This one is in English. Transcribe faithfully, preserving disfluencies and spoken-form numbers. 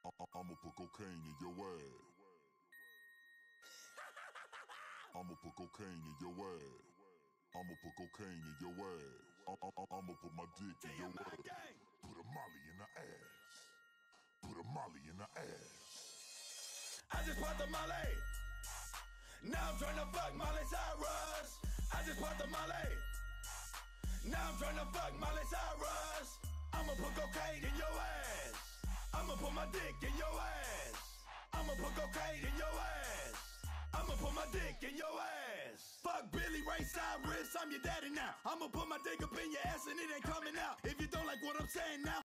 I'ma put cocaine in your ass. I'ma put cocaine in your ass. I'ma put cocaine in your ass. I'ma put my dick in your ass. Put a molly in the ass. Put a molly in the ass. I just popped the molly. Now I'm tryna fuck Miley Cyrus. I just popped the molly. Now I'm tryna fuck Miley Cyrus. I'ma put cocaine in your ass. I'ma put my dick in your ass. I'ma put cocaine in your ass. I'ma put my dick in your ass. Fuck Billy Ray Cyrus, I'm your daddy now. I'ma put my dick up in your ass and it ain't coming out. If you don't like what I'm saying now